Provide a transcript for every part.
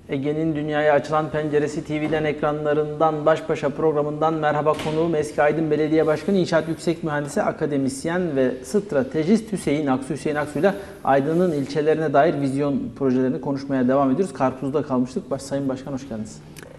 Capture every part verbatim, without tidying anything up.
Ege'nin dünyaya açılan penceresi T V'den ekranlarından baş başa programından merhaba, konuğum eski Aydın Belediye Başkanı, İnşaat Yüksek Mühendisi, akademisyen ve stratejist Hüseyin Aksu. Hüseyin Aksu'yla Aydın'ın ilçelerine dair vizyon projelerini konuşmaya devam ediyoruz. Karpuz'da kalmıştık. Baş, Sayın Başkan hoş geldiniz.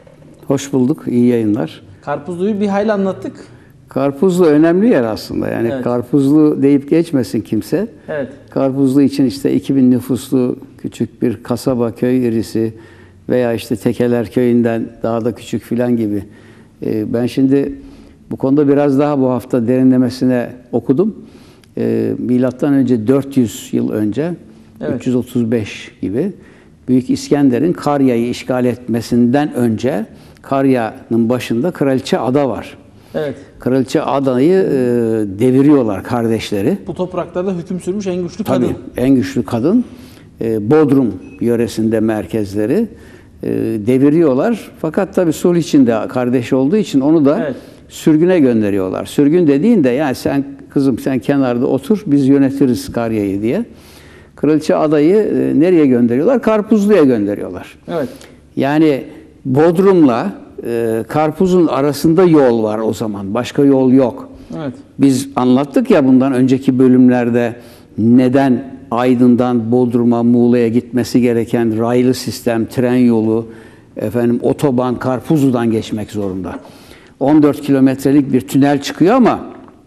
Hoş bulduk. İyi yayınlar. Karpuzlu'yu bir hayli anlattık. Karpuzlu önemli yer aslında. Yani evet. Karpuzlu deyip geçmesin kimse. Evet. Karpuzlu için işte iki bin nüfuslu küçük bir kasaba, köy irisi veya işte Tekeler köyünden daha da küçük filan gibi. Ee, ben şimdi bu konuda biraz daha bu hafta derinlemesine okudum. Ee, milattan önce dört yüz yıl önce, evet. üç yüz otuz beş gibi Büyük İskender'in Karya'yı işgal etmesinden önce Karya'nın başında Kraliçe Ada var. Evet. Kraliçe Ada'yı e, deviriyorlar kardeşleri. Bu topraklarda hüküm sürmüş en güçlü Tabii, kadın. en güçlü kadın. E, Bodrum yöresinde merkezleri e, deviriyorlar. Fakat tabii sulh içinde kardeş olduğu için onu da evet. sürgüne gönderiyorlar. Sürgün dediğinde yani sen kızım sen kenarda otur biz yönetiriz Karya'yı diye. Kraliçe Ada'yı e, nereye gönderiyorlar? Karpuzlu'ya gönderiyorlar. Evet. Yani Bodrum'la e, Karpuz'un arasında yol var o zaman. Başka yol yok. Evet. Biz anlattık ya bundan önceki bölümlerde neden Aydın'dan Bodrum'a, Muğla'ya gitmesi gereken raylı sistem, tren yolu, efendim otoban Karpuzlu'dan geçmek zorunda. on dört kilometrelik bir tünel çıkıyor ama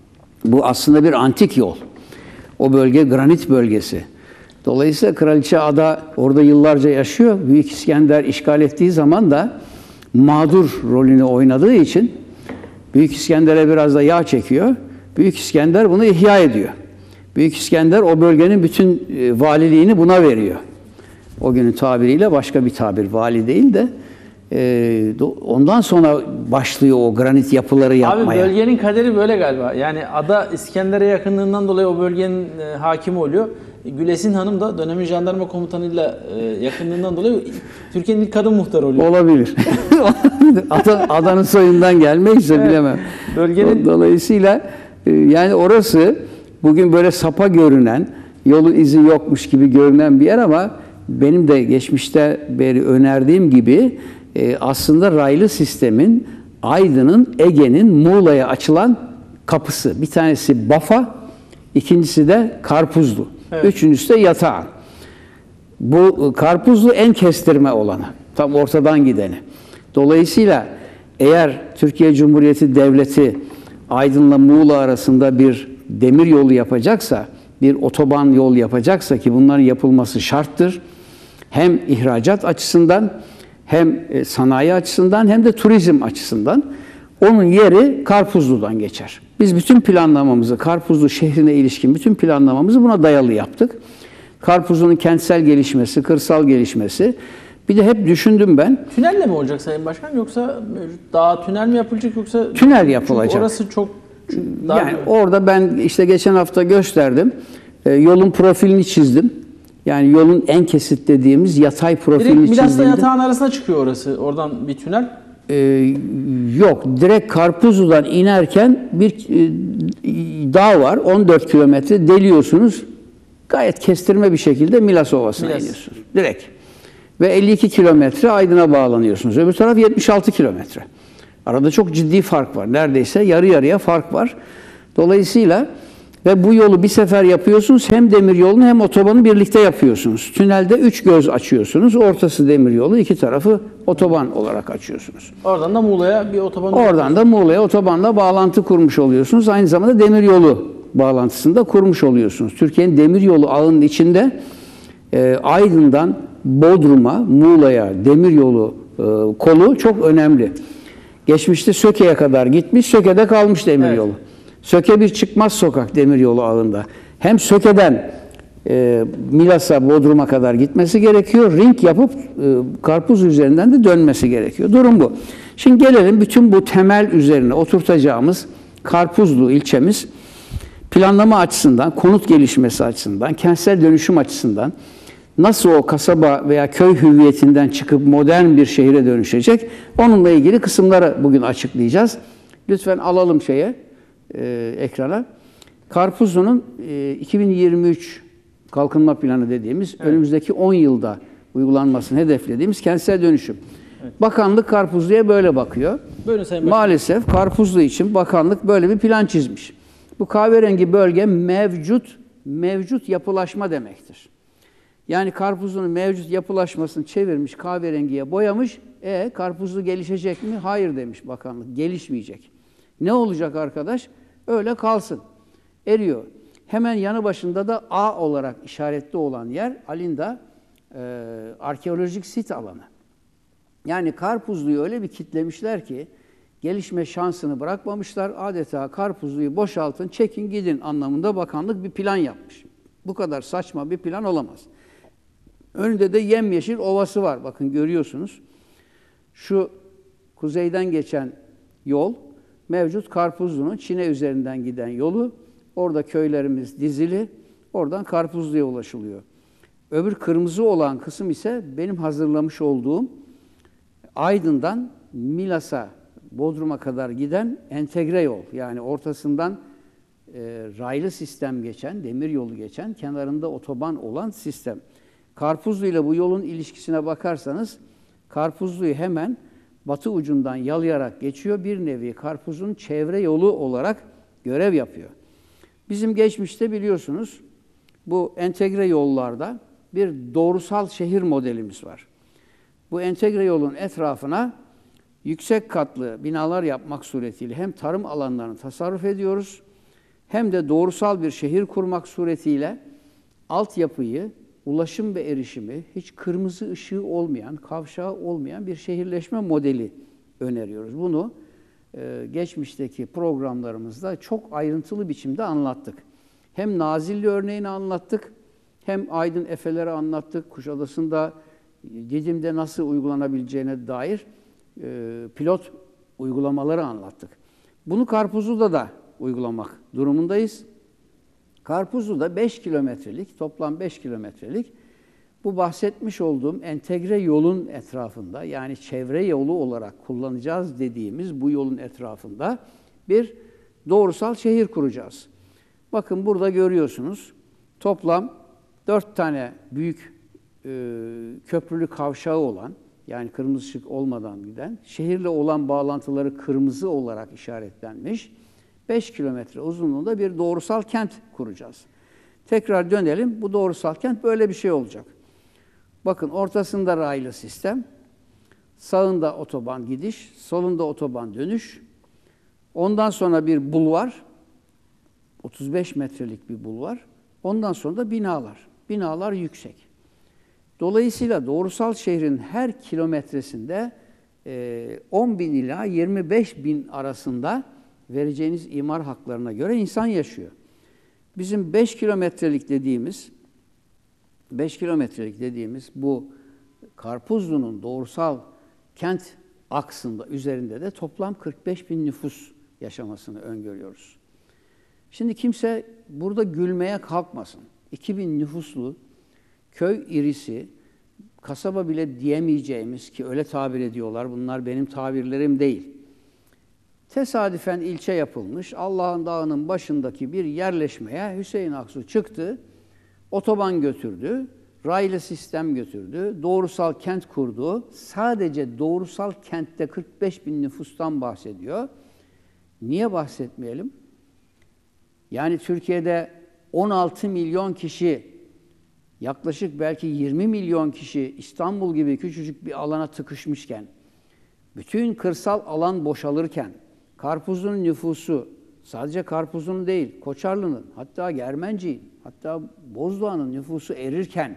bu aslında bir antik yol. O bölge granit bölgesi. Dolayısıyla Kraliçe Ada orada yıllarca yaşıyor. Büyük İskender işgal ettiği zaman da mağdur rolünü oynadığı için Büyük İskender'e biraz da yağ çekiyor. Büyük İskender bunu ihya ediyor. Büyük İskender o bölgenin bütün valiliğini buna veriyor. O günün tabiriyle başka bir tabir, vali değil de e, ondan sonra başlıyor o granit yapıları yapmaya. Abi bölgenin kaderi böyle galiba. Yani ada İskender'e yakınlığından dolayı o bölgenin e, hakimi oluyor. Gülesin Hanım da dönemin jandarma komutanıyla e, yakınlığından dolayı Türkiye'nin ilk kadın muhtarı oluyor. Olabilir. Ada, adanın soyundan gelmeyse evet. bilemem. Bölgenin... Dolayısıyla e, yani orası bugün böyle sapa görünen, yolun izi yokmuş gibi görünen bir yer ama benim de geçmişte beri önerdiğim gibi e, aslında raylı sistemin Aydın'ın, Ege'nin Muğla'ya açılan kapısı. Bir tanesi Bafa, ikincisi de Karpuzlu. Evet. Üçüncüsü de Yatağan. Bu Karpuzlu en kestirme olanı. Tam ortadan gideni. Dolayısıyla eğer Türkiye Cumhuriyeti Devleti Aydın'la Muğla arasında bir demir yolu yapacaksa, bir otoban yol yapacaksa ki bunların yapılması şarttır. Hem ihracat açısından, hem sanayi açısından, hem de turizm açısından onun yeri Karpuzlu'dan geçer. Biz bütün planlamamızı, Karpuzlu şehrine ilişkin bütün planlamamızı buna dayalı yaptık. Karpuzlu'nun kentsel gelişmesi, kırsal gelişmesi. Bir de hep düşündüm ben. Tünelle mi olacak Sayın Başkan yoksa daha tünel mi yapılacak yoksa? Tünel yapılacak. Orası çok daha yani orada ben işte geçen hafta gösterdim. E, yolun profilini çizdim. Yani yolun en kesit dediğimiz yatay profilini çizdim. Direkt Milas'la Yatağan arasına çıkıyor orası. Oradan bir tünel. Ee, yok. Direkt Karpuzlu'dan inerken bir e, dağ var. on dört kilometre deliyorsunuz. Gayet kestirme bir şekilde Milas Ovası'na Milas. iniyorsunuz. Direkt. Ve elli iki kilometre Aydın'a bağlanıyorsunuz. Öbür taraf yetmiş altı kilometre. Arada çok ciddi fark var. Neredeyse yarı yarıya fark var. Dolayısıyla ve bu yolu bir sefer yapıyorsunuz. Hem demir yolunu hem otobanı birlikte yapıyorsunuz. Tünelde üç göz açıyorsunuz. Ortası demir yolu, iki tarafı otoban olarak açıyorsunuz. Oradan da Muğla'ya bir otoban. Oradan da Muğla'ya otobanla bağlantı kurmuş oluyorsunuz. Aynı zamanda demir yolu bağlantısını da kurmuş oluyorsunuz. Türkiye'nin demir yolu ağının içinde e, Aydın'dan Bodrum'a, Muğla'ya demir yolu e, kolu çok önemli. Geçmişte Söke'ye kadar gitmiş, Söke'de kalmış demir evet. yolu. Söke bir çıkmaz sokak demiryolu ağında. Hem Söke'den e, Milas'a, Bodrum'a kadar gitmesi gerekiyor. Ring yapıp e, Karpuz üzerinden de dönmesi gerekiyor. Durum bu. Şimdi gelelim bütün bu temel üzerine oturtacağımız Karpuzlu ilçemiz planlama açısından, konut gelişmesi açısından, kentsel dönüşüm açısından nasıl o kasaba veya köy hüviyetinden çıkıp modern bir şehre dönüşecek? Onunla ilgili kısımları bugün açıklayacağız. Lütfen alalım şeye. E, ekrana. Karpuzlu'nun e, iki bin yirmi üç kalkınma planı dediğimiz evet. önümüzdeki on yılda uygulanmasını hedeflediğimiz kentsel dönüşüm. Evet. Bakanlık Karpuzlu'ya böyle bakıyor. Buyurun Sayın Başkanım. Maalesef Karpuzlu için bakanlık böyle bir plan çizmiş. Bu kahverengi bölge mevcut mevcut yapılaşma demektir. Yani Karpuzlu'nun mevcut yapılaşmasını çevirmiş, kahverengiye boyamış. E Karpuzlu gelişecek mi? Hayır demiş bakanlık. Gelişmeyecek. Ne olacak arkadaş? Öyle kalsın. Eriyor. Hemen yanı başında da A olarak işaretli olan yer Alinda e, arkeolojik sit alanı. Yani Karpuzlu'yu öyle bir kitlemişler ki gelişme şansını bırakmamışlar. Adeta Karpuzlu'yu boşaltın, çekin gidin anlamında bakanlık bir plan yapmış. Bu kadar saçma bir plan olamaz. Önünde de yemyeşil ovası var. Bakın görüyorsunuz. Şu kuzeyden geçen yol mevcut Karpuzlu'nun Çin'e üzerinden giden yolu. Orada köylerimiz dizili. Oradan Karpuzlu'ya ulaşılıyor. Öbür kırmızı olan kısım ise benim hazırlamış olduğum Aydın'dan Milas'a, Bodrum'a kadar giden entegre yol. Yani ortasından e, raylı sistem geçen, demir yolu geçen, kenarında otoban olan sistem. Karpuzlu ile bu yolun ilişkisine bakarsanız Karpuzlu'yu hemen batı ucundan yalayarak geçiyor. Bir nevi Karpuzlu'nun çevre yolu olarak görev yapıyor. Bizim geçmişte biliyorsunuz bu entegre yollarda bir doğrusal şehir modelimiz var. Bu entegre yolun etrafına yüksek katlı binalar yapmak suretiyle hem tarım alanlarını tasarruf ediyoruz, hem de doğrusal bir şehir kurmak suretiyle altyapıyı, ulaşım ve erişimi hiç kırmızı ışığı olmayan, kavşağı olmayan bir şehirleşme modeli öneriyoruz. Bunu e, geçmişteki programlarımızda çok ayrıntılı biçimde anlattık. Hem Nazilli örneğini anlattık, hem Aydın Efeleri anlattık, Kuşadası'nda, Didim'de nasıl uygulanabileceğine dair e, pilot uygulamaları anlattık. Bunu Karpuzlu'da da uygulamak durumundayız. Karpuzlu'da beş kilometrelik, toplam beş kilometrelik bu bahsetmiş olduğum entegre yolun etrafında, yani çevre yolu olarak kullanacağız dediğimiz bu yolun etrafında bir doğrusal şehir kuracağız. Bakın burada görüyorsunuz toplam dört tane büyük e, köprülü kavşağı olan, yani kırmızı ışık olmadan giden, şehirle olan bağlantıları kırmızı olarak işaretlenmiş, beş kilometre uzunluğunda bir doğrusal kent kuracağız. Tekrar dönelim, bu doğrusal kent böyle bir şey olacak. Bakın ortasında raylı sistem, sağında otoban gidiş, solunda otoban dönüş, ondan sonra bir bulvar, otuz beş metrelik bir bulvar, ondan sonra da binalar. Binalar yüksek. Dolayısıyla doğrusal şehrin her kilometresinde on bin ila yirmi beş bin arasında vereceğiniz imar haklarına göre insan yaşıyor. Bizim beş kilometrelik dediğimiz beş kilometrelik dediğimiz bu Karpuzlu'nun doğrusal kent aksında üzerinde de toplam kırk beş bin nüfus yaşamasını öngörüyoruz. Şimdi kimse burada gülmeye kalkmasın. iki bin nüfuslu köy irisi, kasaba bile diyemeyeceğimiz, ki öyle tabir ediyorlar, bunlar benim tabirlerim değil. Tesadüfen ilçe yapılmış, Allah'ın dağının başındaki bir yerleşmeye Hüseyin Aksu çıktı, otoban götürdü, raylı sistem götürdü, doğrusal kent kurdu. Sadece doğrusal kentte kırk beş bin nüfustan bahsediyor. Niye bahsetmeyelim? Yani Türkiye'de on altı milyon kişi, yaklaşık belki yirmi milyon kişi İstanbul gibi küçücük bir alana tıkışmışken, bütün kırsal alan boşalırken, Karpuzlu'nun nüfusu, sadece Karpuzlu'nun değil, Koçarlı'nın, hatta Germencik'in, hatta Bozdoğan'ın nüfusu erirken,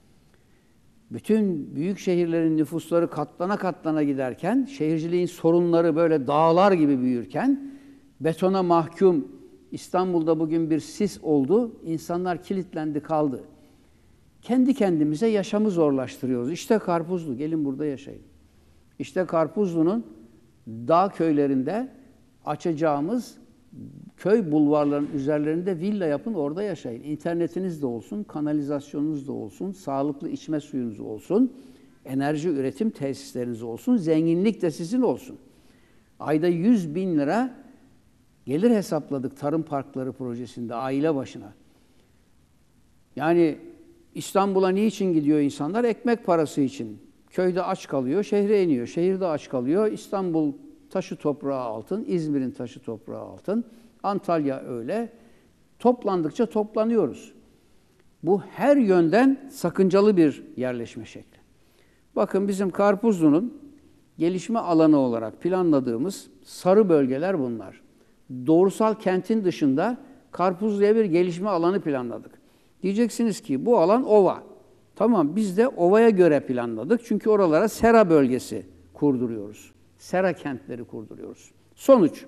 bütün büyük şehirlerin nüfusları katlana katlana giderken, şehirciliğin sorunları böyle dağlar gibi büyürken, betona mahkum İstanbul'da bugün bir sis oldu, insanlar kilitlendi kaldı. Kendi kendimize yaşamı zorlaştırıyoruz. İşte Karpuzlu, gelin burada yaşayın. İşte Karpuzlu'nun dağ köylerinde açacağımız köy bulvarlarının üzerlerinde villa yapın, orada yaşayın. İnternetiniz de olsun, kanalizasyonunuz da olsun, sağlıklı içme suyunuz olsun, enerji üretim tesisleriniz olsun, zenginlik de sizin olsun. Ayda yüz bin lira gelir hesapladık tarım parkları projesinde aile başına. Yani İstanbul'a niçin gidiyor insanlar? Ekmek parası için. Köyde aç kalıyor, şehre iniyor. Şehirde aç kalıyor. İstanbul taşı toprağı altın, İzmir'in taşı toprağı altın, Antalya öyle. Toplandıkça toplanıyoruz. Bu her yönden sakıncalı bir yerleşme şekli. Bakın bizim Karpuzlu'nun gelişme alanı olarak planladığımız sarı bölgeler bunlar. Doğrusal kentin dışında Karpuzlu'ya bir gelişme alanı planladık. Diyeceksiniz ki bu alan ova. Tamam, biz de ovaya göre planladık. Çünkü oralara sera bölgesi kurduruyoruz. Sera kentleri kurduruyoruz. Sonuç,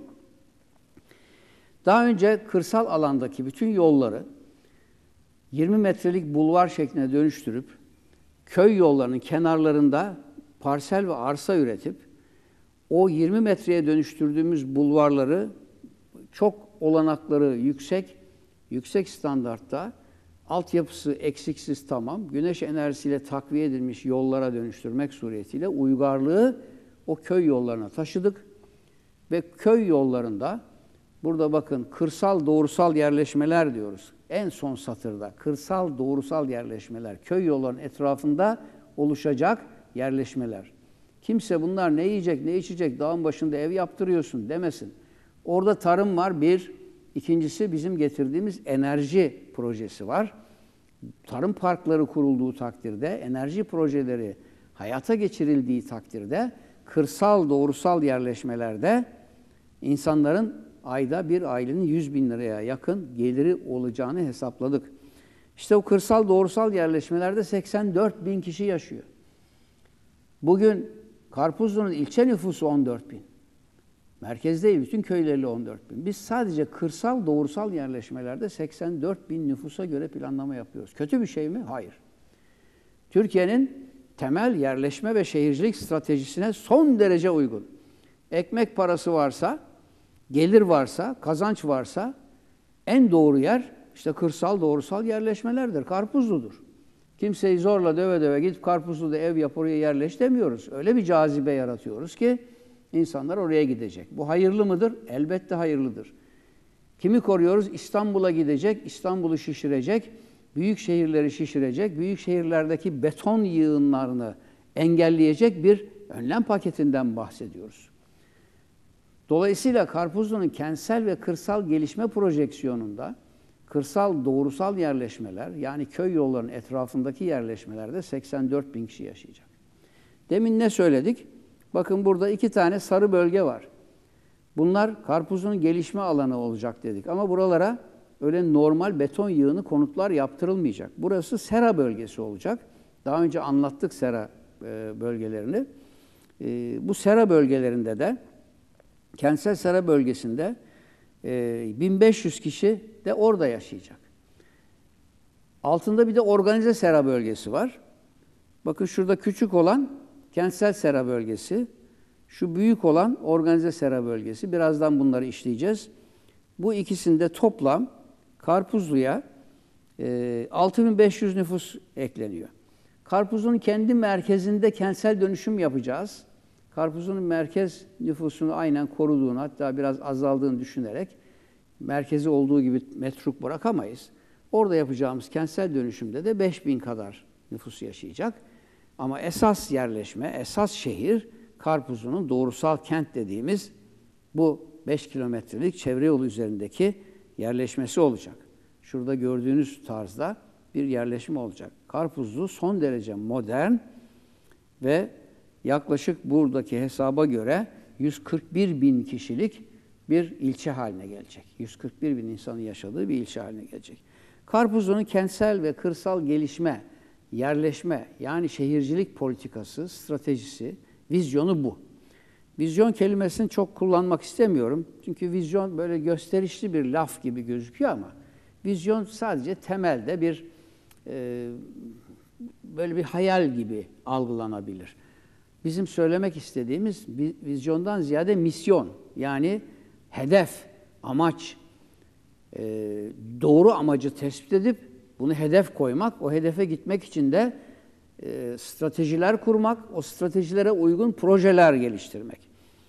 daha önce kırsal alandaki bütün yolları yirmi metrelik bulvar şekline dönüştürüp köy yollarının kenarlarında parsel ve arsa üretip o yirmi metreye dönüştürdüğümüz bulvarları çok olanakları yüksek, yüksek standartta, altyapısı eksiksiz tamam, güneş enerjisiyle takviye edilmiş yollara dönüştürmek suretiyle uygarlığı o köy yollarına taşıdık ve köy yollarında, burada bakın kırsal doğrusal yerleşmeler diyoruz. En son satırda kırsal doğrusal yerleşmeler, köy yollarının etrafında oluşacak yerleşmeler. Kimse bunlar ne yiyecek, ne içecek, dağın başında ev yaptırıyorsun demesin. Orada tarım var bir, ikincisi bizim getirdiğimiz enerji projesi var. Tarım parkları kurulduğu takdirde, enerji projeleri hayata geçirildiği takdirde, kırsal doğrusal yerleşmelerde insanların ayda bir ailenin yüz bin liraya yakın geliri olacağını hesapladık. İşte o kırsal doğrusal yerleşmelerde seksen dört bin kişi yaşıyor. Bugün Karpuzlu'nun ilçe nüfusu on dört bin. Merkez değil, bütün köyleriyle on dört bin. Biz sadece kırsal doğrusal yerleşmelerde seksen dört bin nüfusa göre planlama yapıyoruz. Kötü bir şey mi? Hayır. Türkiye'nin temel yerleşme ve şehircilik stratejisine son derece uygun. Ekmek parası varsa, gelir varsa, kazanç varsa en doğru yer işte kırsal doğrusal yerleşmelerdir. Karpuzlu'dur. Kimseyi zorla döve döve gidip Karpuzlu'da ev yap oraya yerleş demiyoruz. Öyle bir cazibe yaratıyoruz ki insanlar oraya gidecek. Bu hayırlı mıdır? Elbette hayırlıdır. Kimi koruyoruz? İstanbul'a gidecek, İstanbul'u şişirecek, büyük şehirleri şişirecek, büyük şehirlerdeki beton yığınlarını engelleyecek bir önlem paketinden bahsediyoruz. Dolayısıyla Karpuzlu'nun kentsel ve kırsal gelişme projeksiyonunda kırsal doğrusal yerleşmeler, yani köy yollarının etrafındaki yerleşmelerde seksen dört bin kişi yaşayacak. Demin ne söyledik? Bakın burada iki tane sarı bölge var. Bunlar Karpuzlu'nun gelişme alanı olacak dedik. Ama buralara öyle normal beton yığını konutlar yaptırılmayacak. Burası sera bölgesi olacak. Daha önce anlattık sera bölgelerini. Bu sera bölgelerinde de, kentsel sera bölgesinde bin beş yüz kişi de orada yaşayacak. Altında bir de organize sera bölgesi var. Bakın şurada küçük olan kentsel sera bölgesi, şu büyük olan organize sera bölgesi. Birazdan bunları işleyeceğiz. Bu ikisinde toplam Karpuzlu'ya altı bin beş yüz nüfus ekleniyor. Karpuzlu'nun kendi merkezinde kentsel dönüşüm yapacağız. Karpuzlu'nun merkez nüfusunu aynen koruduğunu, hatta biraz azaldığını düşünerek merkezi olduğu gibi metruk bırakamayız. Orada yapacağımız kentsel dönüşümde de beş bin kadar nüfus yaşayacak. Ama esas yerleşme, esas şehir Karpuzlu'nun doğrusal kent dediğimiz bu beş kilometrelik çevre yolu üzerindeki yerleşmesi olacak. Şurada gördüğünüz tarzda bir yerleşim olacak. Karpuzlu son derece modern ve yaklaşık buradaki hesaba göre yüz kırk bir bin kişilik bir ilçe haline gelecek. yüz kırk bir bin insanın yaşadığı bir ilçe haline gelecek. Karpuzlu'nun kentsel ve kırsal gelişme, yerleşme, yani şehircilik politikası, stratejisi, vizyonu bu. Vizyon kelimesini çok kullanmak istemiyorum. Çünkü vizyon böyle gösterişli bir laf gibi gözüküyor ama vizyon sadece temelde bir e, böyle bir hayal gibi algılanabilir. Bizim söylemek istediğimiz vizyondan ziyade misyon, yani hedef, amaç, e, doğru amacı tespit edip bunu hedef koymak, o hedefe gitmek için de e, stratejiler kurmak, o stratejilere uygun projeler geliştirmek.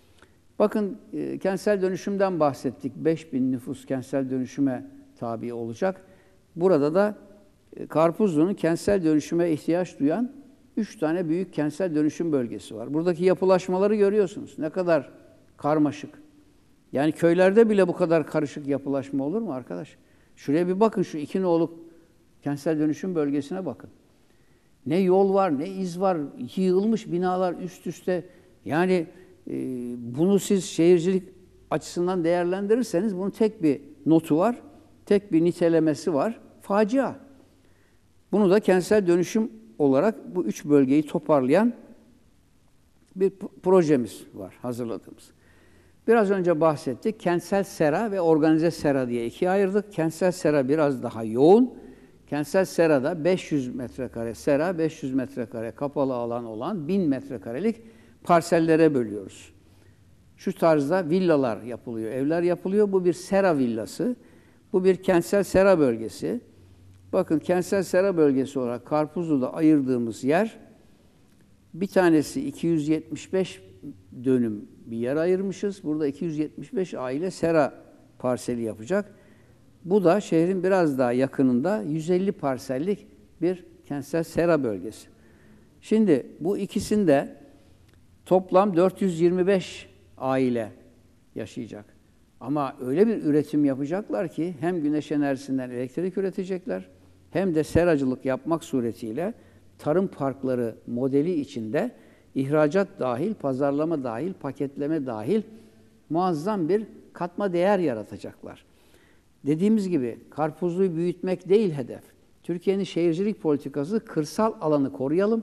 Bakın e, kentsel dönüşümden bahsettik. beş bin nüfus kentsel dönüşüme tabi olacak. Burada da Karpuzlu'nun kentsel dönüşüme ihtiyaç duyan üç tane büyük kentsel dönüşüm bölgesi var. Buradaki yapılaşmaları görüyorsunuz. Ne kadar karmaşık. Yani köylerde bile bu kadar karışık yapılaşma olur mu arkadaş? Şuraya bir bakın, şu iki noluk kentsel dönüşüm bölgesine bakın. Ne yol var, ne iz var, yığılmış binalar üst üste. Yani e, bunu siz şehircilik açısından değerlendirirseniz bunun tek bir notu var, tek bir nitelemesi var, facia. Bunu da kentsel dönüşüm olarak bu üç bölgeyi toparlayan bir projemiz var, hazırladığımız. Biraz önce bahsettik. Kentsel sera ve organize sera diye ikiye ayırdık. Kentsel sera biraz daha yoğun. Kentsel serada beş yüz metrekare sera, beş yüz metrekare kapalı alan olan bin metrekarelik parsellere bölüyoruz. Şu tarzda villalar yapılıyor, evler yapılıyor. Bu bir sera villası. Bu bir kentsel sera bölgesi. Bakın, kentsel sera bölgesi olarak Karpuzlu'da ayırdığımız yer, bir tanesi iki yüz yetmiş beş dönüm bir yer ayırmışız. Burada iki yüz yetmiş beş aile sera parseli yapacak. Bu da şehrin biraz daha yakınında yüz elli parsellik bir kentsel sera bölgesi. Şimdi bu ikisinde toplam dört yüz yirmi beş aile yaşayacak. Ama öyle bir üretim yapacaklar ki hem güneş enerjisinden elektrik üretecekler, hem de seracılık yapmak suretiyle tarım parkları modeli içinde ihracat dahil, pazarlama dahil, paketleme dahil muazzam bir katma değer yaratacaklar. Dediğimiz gibi Karpuzlu'yu büyütmek değil hedef. Türkiye'nin şehircilik politikası, kırsal alanı koruyalım,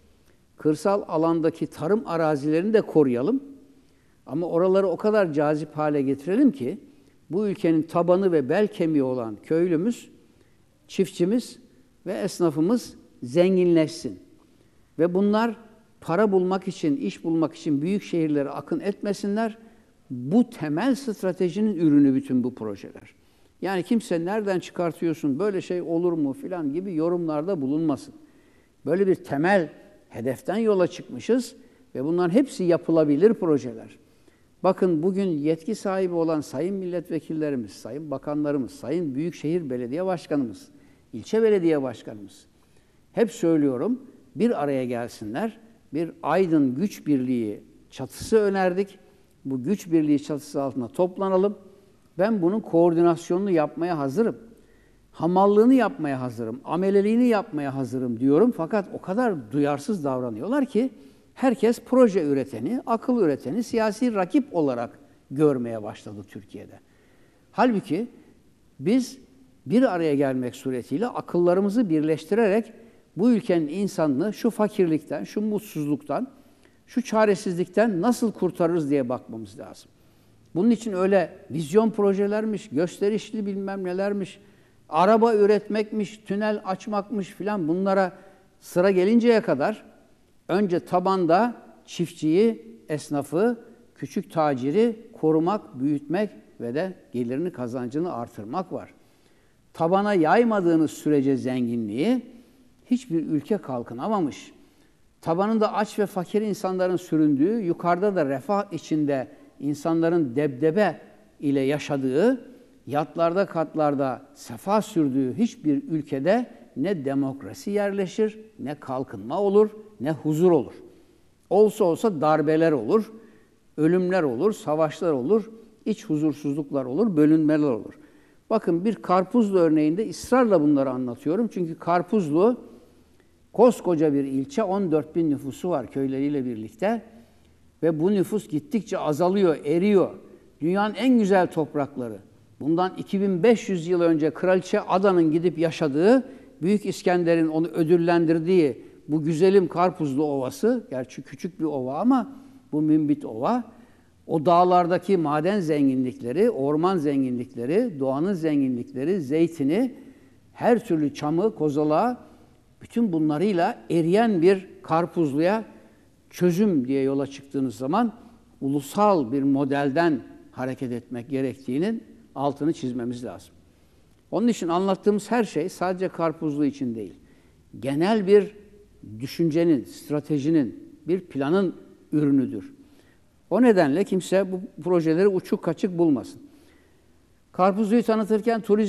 kırsal alandaki tarım arazilerini de koruyalım. Ama oraları o kadar cazip hale getirelim ki bu ülkenin tabanı ve bel kemiği olan köylümüz, çiftçimiz ve esnafımız zenginleşsin. Ve bunlar para bulmak için, iş bulmak için büyük şehirlere akın etmesinler. Bu temel stratejinin ürünü bütün bu projeler. Yani kimse nereden çıkartıyorsun, böyle şey olur mu filan gibi yorumlarda bulunmasın. Böyle bir temel hedeften yola çıkmışız ve bunların hepsi yapılabilir projeler. Bakın, bugün yetki sahibi olan sayın milletvekillerimiz, sayın bakanlarımız, sayın büyükşehir belediye başkanımız, ilçe belediye başkanımız, hep söylüyorum, bir araya gelsinler. Bir Aydın Güç Birliği çatısı önerdik. Bu güç birliği çatısı altında toplanalım. Ben bunun koordinasyonunu yapmaya hazırım. Hamallığını yapmaya hazırım. Ameleliğini yapmaya hazırım diyorum. Fakat o kadar duyarsız davranıyorlar ki herkes proje üreteni, akıl üreteni siyasi rakip olarak görmeye başladı Türkiye'de. Halbuki biz bir araya gelmek suretiyle akıllarımızı birleştirerek bu ülkenin insanını şu fakirlikten, şu mutsuzluktan, şu çaresizlikten nasıl kurtarırız diye bakmamız lazım. Bunun için öyle vizyon projelermiş, gösterişli bilmem nelermiş, araba üretmekmiş, tünel açmakmış filan, bunlara sıra gelinceye kadar önce tabanda çiftçiyi, esnafı, küçük taciri korumak, büyütmek ve de gelirini, kazancını artırmak var. Tabana yaymadığınız sürece zenginliği hiçbir ülke kalkınamamış. Tabanında aç ve fakir insanların süründüğü, yukarıda da refah içinde insanların debdebe ile yaşadığı, yatlarda katlarda sefa sürdüğü hiçbir ülkede ne demokrasi yerleşir, ne kalkınma olur, ne huzur olur. Olsa olsa darbeler olur, ölümler olur, savaşlar olur, iç huzursuzluklar olur, bölünmeler olur. Bakın, bir Karpuzlu örneğinde ısrarla bunları anlatıyorum. Çünkü Karpuzlu koskoca bir ilçe, on dört bin nüfusu var köyleriyle birlikte. Ve bu nüfus gittikçe azalıyor, eriyor. Dünyanın en güzel toprakları. Bundan iki bin beş yüz yıl önce Kraliçe Ada'nın gidip yaşadığı, Büyük İskender'in onu ödüllendirdiği bu güzelim Karpuzlu Ovası, gerçi küçük bir ova ama bu mümbit ova, o dağlardaki maden zenginlikleri, orman zenginlikleri, doğanın zenginlikleri, zeytini, her türlü çamı, kozalağı, bütün bunlarıyla eriyen bir Karpuzlu'ya çözüm diye yola çıktığınız zaman ulusal bir modelden hareket etmek gerektiğinin altını çizmemiz lazım. Onun için anlattığımız her şey sadece Karpuzlu için değil, genel bir düşüncenin, stratejinin, bir planın ürünüdür. O nedenle kimse bu projeleri uçuk kaçık bulmasın. Karpuzlu'yu tanıtırken turizm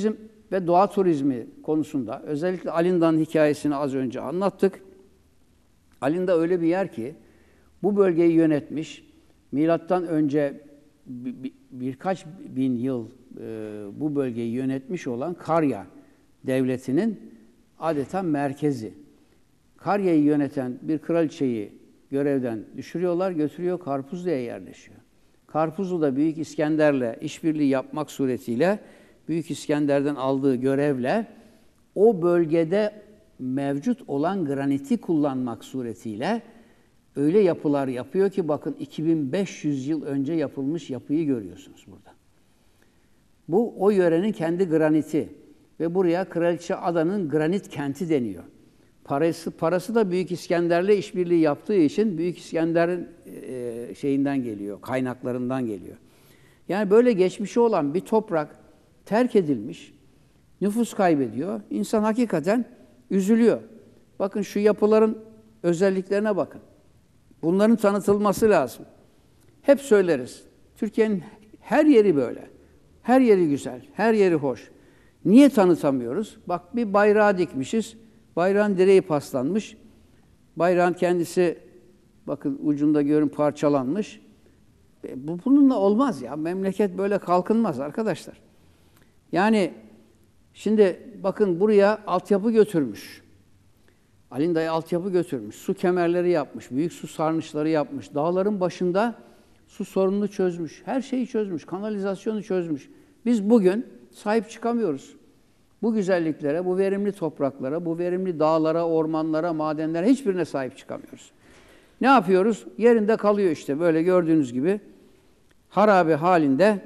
ve doğa turizmi konusunda özellikle Alinda'nın hikayesini az önce anlattık. Alinda öyle bir yer ki bu bölgeyi yönetmiş, milattan önce bir, birkaç bin yıl e, bu bölgeyi yönetmiş olan Karya devletinin adeta merkezi. Karya'yı yöneten bir kraliçeyi görevden düşürüyorlar, götürüyor, Karpuzlu'ya yerleşiyor. Karpuzlu da Büyük İskender'le işbirliği yapmak suretiyle, Büyük İskender'den aldığı görevle o bölgede mevcut olan graniti kullanmak suretiyle öyle yapılar yapıyor ki bakın iki bin beş yüz yıl önce yapılmış yapıyı görüyorsunuz burada. Bu o yörenin kendi graniti ve buraya Kraliçe Adanın granit kenti deniyor. Parası, parası da Büyük İskender'le işbirliği yaptığı için Büyük İskender'in e, şeyinden geliyor, kaynaklarından geliyor. Yani böyle geçmişi olan bir toprak terk edilmiş, nüfus kaybediyor. İnsan hakikaten üzülüyor. Bakın şu yapıların özelliklerine bakın. Bunların tanıtılması lazım. Hep söyleriz. Türkiye'nin her yeri böyle. Her yeri güzel, her yeri hoş. Niye tanıtamıyoruz? Bak bir bayrağı dikmişiz. Bayrağın direği paslanmış. Bayrağın kendisi bakın ucunda görün parçalanmış. Bu bununla olmaz ya. Memleket böyle kalkınmaz arkadaşlar. Yani şimdi bakın buraya altyapı götürmüş. Alinda'ya altyapı götürmüş. Su kemerleri yapmış. Büyük su sarnıçları yapmış. Dağların başında su sorununu çözmüş. Her şeyi çözmüş. Kanalizasyonu çözmüş. Biz bugün sahip çıkamıyoruz. Bu güzelliklere, bu verimli topraklara, bu verimli dağlara, ormanlara, madenlere hiçbirine sahip çıkamıyoruz. Ne yapıyoruz? Yerinde kalıyor işte böyle gördüğünüz gibi harabe halinde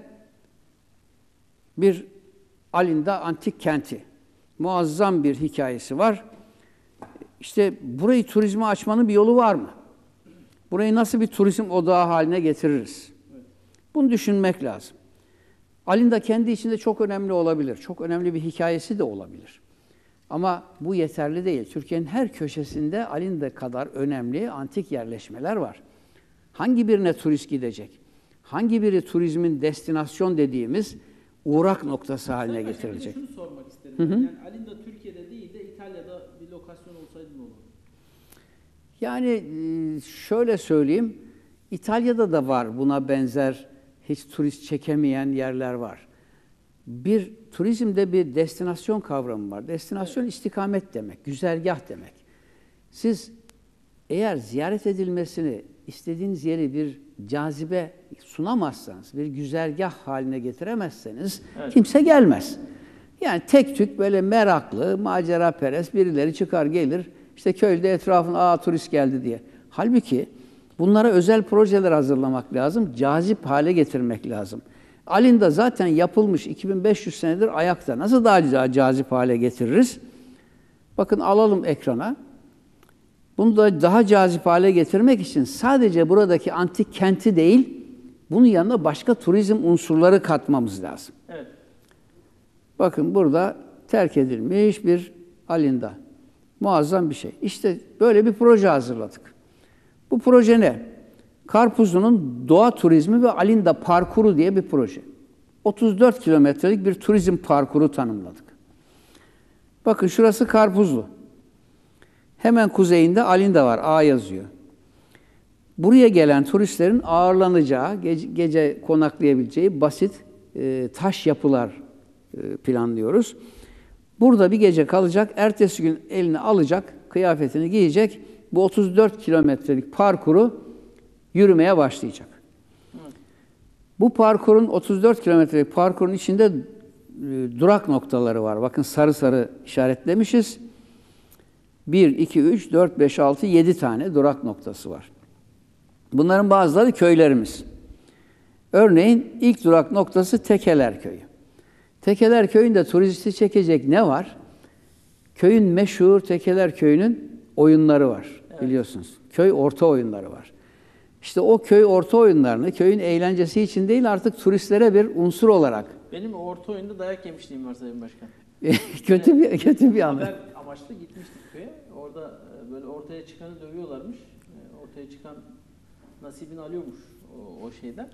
bir Alinda antik kenti. Muazzam bir hikayesi var. İşte burayı turizme açmanın bir yolu var mı? Burayı nasıl bir turizm odağı haline getiririz? Bunu düşünmek lazım. Alinda kendi içinde çok önemli olabilir. Çok önemli bir hikayesi de olabilir. Ama bu yeterli değil. Türkiye'nin her köşesinde Alinda kadar önemli antik yerleşmeler var. Hangi birine turist gidecek? Hangi biri turizmin destinasyon dediğimiz uğrak noktası haline Sayın getirilecek? Başkanım, şunu sormak isterim. Hı hı. Yani Alinda Türkiye'de değil de İtalya'da bir lokasyon olsaydı ne olur? Yani şöyle söyleyeyim, İtalya'da da var buna benzer hiç turist çekemeyen yerler var. Bir turizmde bir destinasyon kavramı var. Destinasyon evet. istikamet demek, güzergah demek. Siz eğer ziyaret edilmesini istediğiniz yeri bir cazibe sunamazsanız, bir güzergah haline getiremezseniz evet. kimse gelmez. Yani tek tük böyle meraklı, maceraperest birileri çıkar gelir, işte köyde etrafına aa turist geldi diye. Halbuki bunlara özel projeler hazırlamak lazım, cazip hale getirmek lazım. Alinda zaten yapılmış iki bin beş yüz senedir ayakta. Nasıl daha cazip hale getiririz? Bakın alalım ekrana. Bunu da daha cazip hale getirmek için sadece buradaki antik kenti değil, bunun yanına başka turizm unsurları katmamız lazım. Evet. Bakın burada terk edilmiş bir Alinda. Muazzam bir şey. İşte böyle bir proje hazırladık. Bu proje ne? Karpuzlu'nun doğa turizmi ve Alinda parkuru diye bir proje. otuz dört kilometrelik bir turizm parkuru tanımladık. Bakın şurası Karpuzlu. Hemen kuzeyinde Alinda var. A yazıyor. Buraya gelen turistlerin ağırlanacağı, gece, gece konaklayabileceği basit e, taş yapılar e, planlıyoruz. Burada bir gece kalacak, ertesi gün eline alacak, kıyafetini giyecek, bu otuz dört kilometrelik parkuru yürümeye başlayacak. Evet. Bu parkurun, otuz dört kilometrelik parkurun içinde e, durak noktaları var. Bakın sarı sarı işaretlemişiz. bir, iki, üç, dört, beş, altı, yedi tane durak noktası var. Bunların bazıları köylerimiz. Örneğin ilk durak noktası Tekeler Köyü. Tekeler Köyü'nde turisti çekecek ne var? Köyün meşhur Tekeler Köyü'nün oyunları var, evet. biliyorsunuz. Köy orta oyunları var. İşte o köy orta oyunlarını köyün eğlencesi için değil artık turistlere bir unsur olarak. Benim orta oyunda dayak yemişliğim var Sayın Başkan. kötü yani, bir kötü bir anı. Haber amaçlı gitmiştik köye. Orada böyle ortaya çıkanı dövüyorlarmış. Ortaya çıkan nasibini alıyormuş o, o şeyden.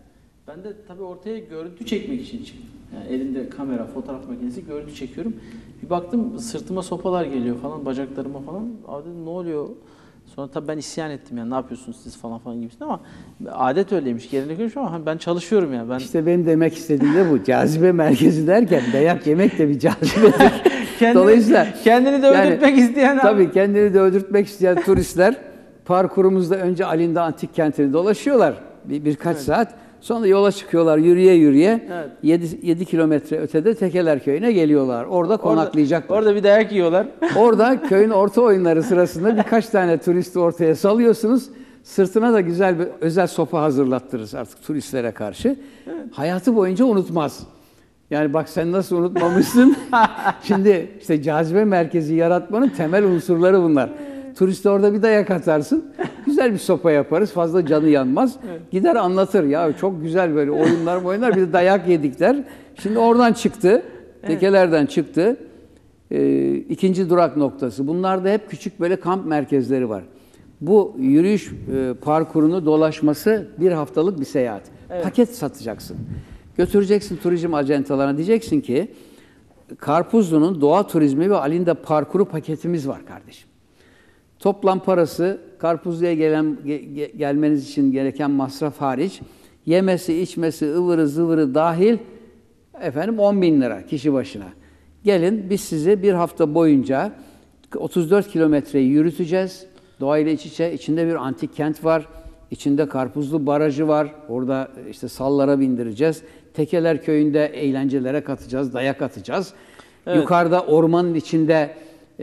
Ben de tabii ortaya görüntü çekmek için çıktım. Yani elimde kamera, fotoğraf makinesi, görüntü çekiyorum. Bir baktım sırtıma sopalar geliyor falan, bacaklarıma falan. Abi dedim, ne oluyor? Sonra tabii ben isyan ettim yani, ne yapıyorsunuz siz falan falan gibisinden, ama adet öyleymiş, gelenek öyleymiş, ama ben çalışıyorum yani. Ben... İşte benim demek istediğim de bu. Cazibe merkezi derken dayak yemek de bir cazibedir. kendini, Dolayısıyla kendini de öldürtmek yani, isteyen tabii abi. kendini de öldürtmek isteyen turistler parkurumuzda önce Alinda Antik Kenti'ni dolaşıyorlar bir, birkaç evet. saat. Sonra yola çıkıyorlar yürüye yürüye. Evet. yedi kilometre ötede Tekeler Köyü'ne geliyorlar. Orada konaklayacaklar. Orada, orada bir dayak yiyorlar. Orada köyün orta oyunları sırasında birkaç tane turisti ortaya salıyorsunuz. Sırtına da güzel bir özel sopa hazırlattırırız artık turistlere karşı. Evet. Hayatı boyunca unutmaz. Yani bak sen nasıl unutmamışsın. Şimdi işte cazibe merkezi yaratmanın temel unsurları bunlar. Turiste orada bir dayak atarsın. Güzel bir sopa yaparız. Fazla canı yanmaz. Evet. Gider anlatır. Ya çok güzel böyle oyunlar oyunlar. Bir de dayak yedikler. Şimdi oradan çıktı. Tekelerden çıktı. Ee, ikinci durak noktası. Bunlarda hep küçük böyle kamp merkezleri var. Bu yürüyüş e, parkurunu dolaşması bir haftalık bir seyahat. Evet. Paket satacaksın. Götüreceksin turizm acentalarına. Diyeceksin ki Karpuzlu'nun doğa turizmi ve Alinda parkuru paketimiz var kardeşim. Toplam parası Karpuzlu'ya gelen, ge, gelmeniz için gereken masraf hariç, yemesi, içmesi, ıvırı zıvırı dahil efendim on bin lira kişi başına. Gelin biz sizi bir hafta boyunca otuz dört kilometreyi yürüteceğiz. Doğayla iç içe, içinde bir antik kent var. İçinde Karpuzlu Barajı var. Orada işte sallara bindireceğiz. Tekeler Köyü'nde eğlencelere katacağız, dayak atacağız. Evet. Yukarıda ormanın içinde e,